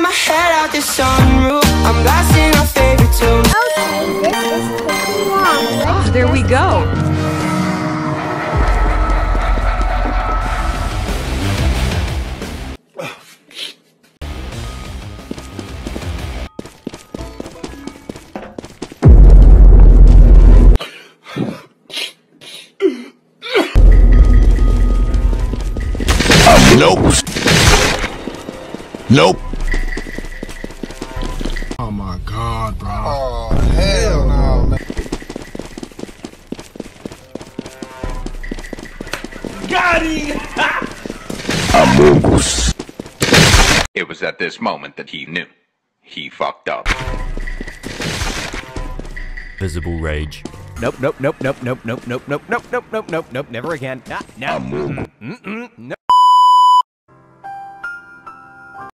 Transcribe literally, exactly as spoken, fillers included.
my head out the sunroof. I'm blasting our favorite tune. Okay, this is taking long. Let's There we go. Nope. Nope. Oh my god, bro. Oh, hell no, man. Got him! Amogus. It was at this moment that he knew. He fucked up. Visible rage. Nope, nope, nope, nope, nope, nope, nope, nope, nope, nope, nope, nope, nope, never again. Nah, nah. Mm-mm, mm-mm, no.